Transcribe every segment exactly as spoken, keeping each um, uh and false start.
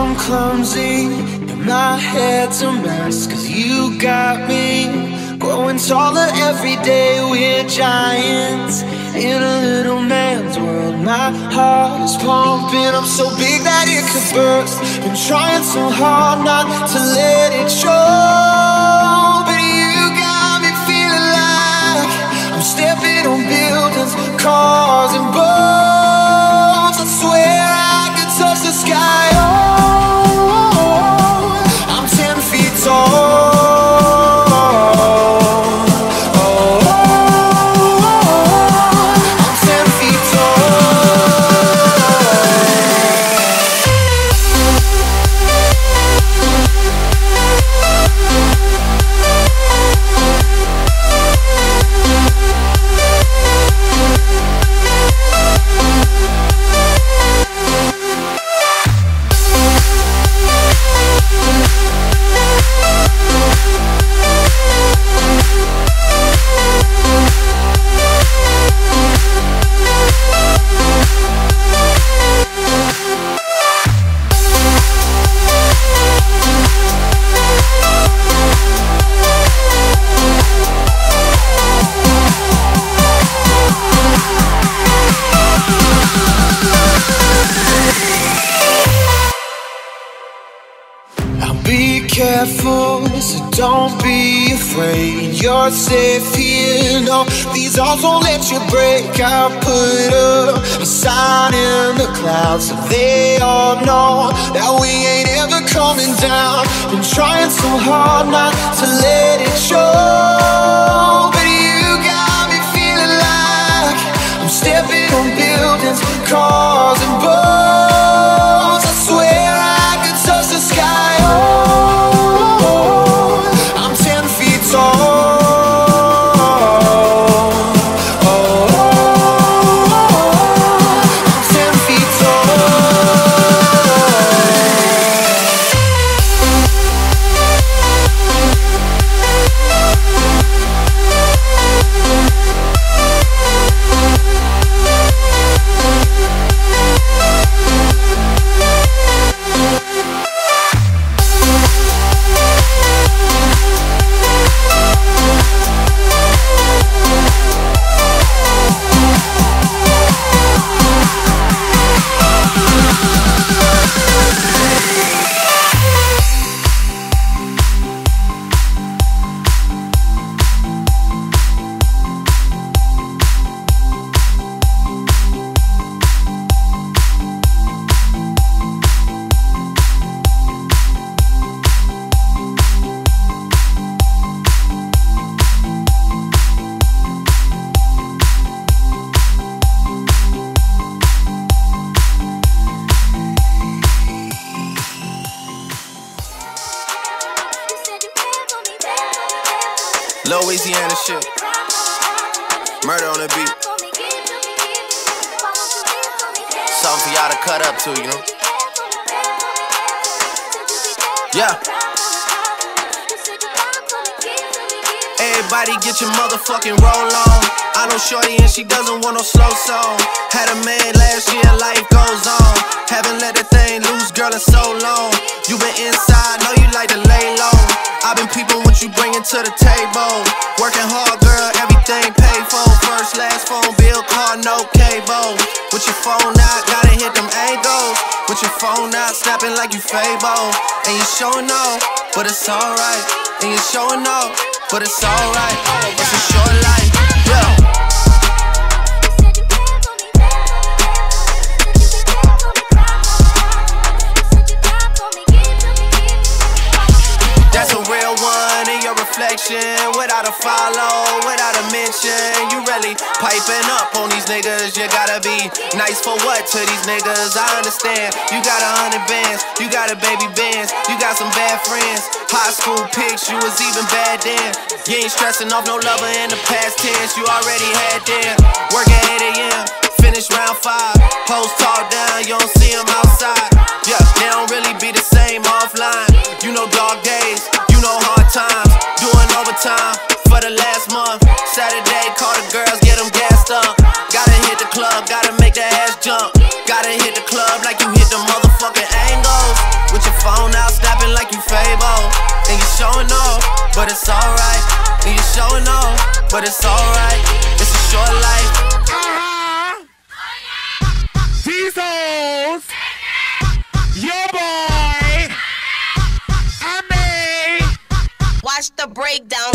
I'm clumsy and my head's a mess, 'cause you got me growing taller every day. We're giants in a little man's world. My heart is pumping, I'm so big that it could burst. Been trying so hard not to let it show, but you got me feeling like I'm stepping on buildings, cars and boats. I swear I could touch the sky. Oh, I'm ten feet tall. Be careful, so don't be afraid. You're safe here, no, these odds won't let you break. I'll put up a sign in the clouds so they all know that we ain't ever coming down. Been trying so hard not to let it show, but you got me feeling like I'm stepping on buildings, cars and boats. I swear I could touch the sky. Louisiana shit. Murder on the beat. Something for y'all to cut up to, you know? Yeah. Everybody get your motherfucking roll on. I know shorty and she doesn't want no slow song. Had a man last year, life goes on. Haven't let that thing loose, girl, in so long. You been inside, know you like to lay low. I've been peeping what you bringing to the table. Working hard, girl, everything paid for. First, last phone bill, car, no cable. With your phone out, gotta hit them angles. With your phone out, snapping like you Fable. And you showing off, but it's alright. And you showing off, but it's alright. It's a short life, yeah. That's a real one in your reflection. Without a follow, without a mention. You really piping up on these niggas. You gotta be nice for what to these niggas? I understand. You got a hundred bands, you got a baby bands, you got some bad friends. High school pics, you was even bad then. You ain't stressing off no lover in the past tense. You already had them. Work at eight A M, finish round five. Hoes talk down, you don't see them outside. Yeah, they don't really be the same offline. You know dog days, you know hard times. Doing overtime for the last month. Saturday, call the girls, get them gassed up. Gotta hit the club, gotta make the ass jump. Gotta hit the club like you hit the motherfucking angles. With it's alright. And you're showing off, but it's alright. It's a short life. Uh-huh. Jesus, your boy, I may. Watch the breakdown.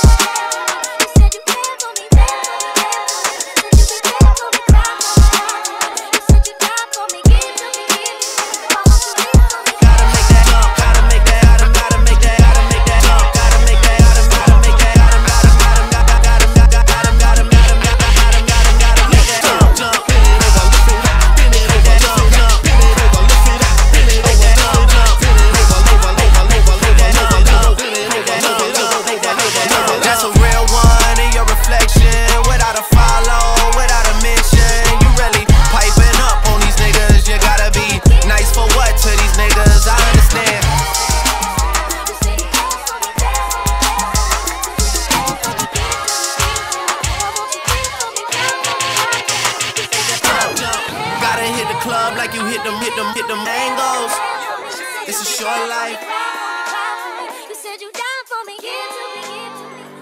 Like you hit them, hit them, hit them angles. It's a short life. You said you down for me, give to me, give to me.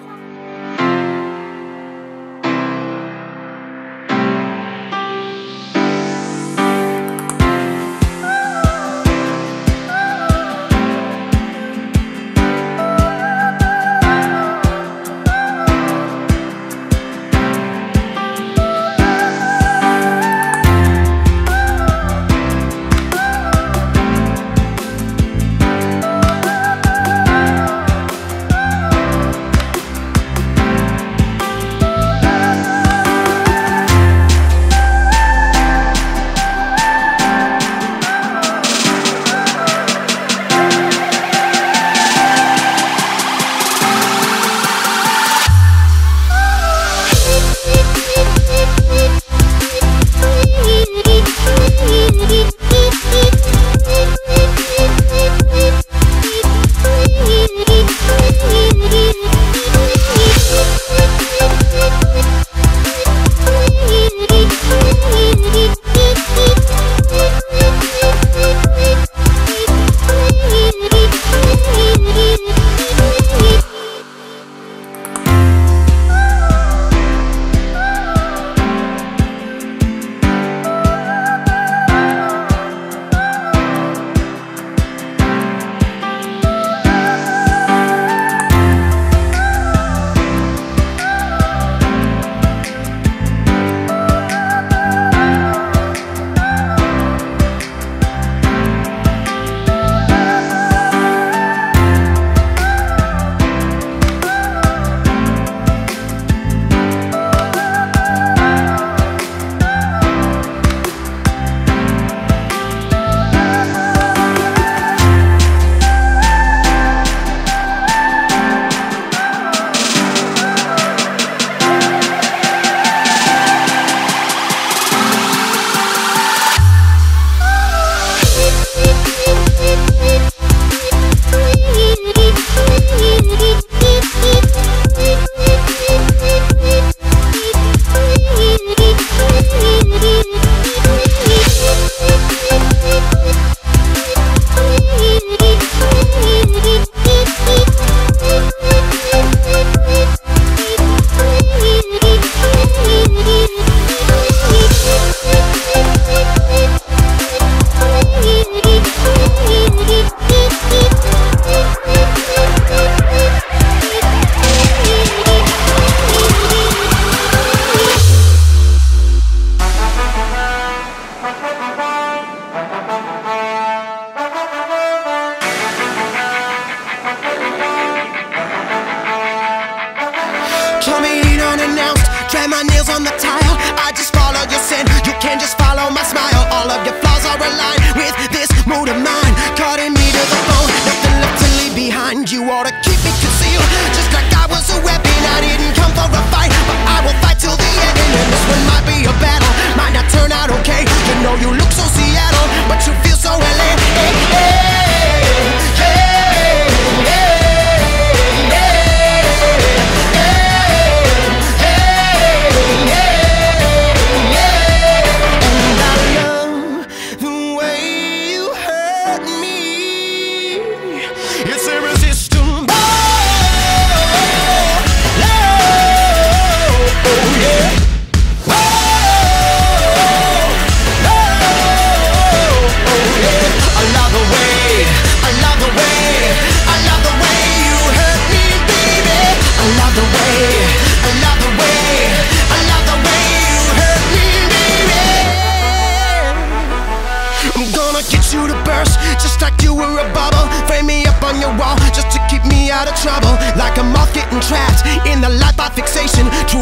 trouble, like a moth getting trapped in the life of fixation. True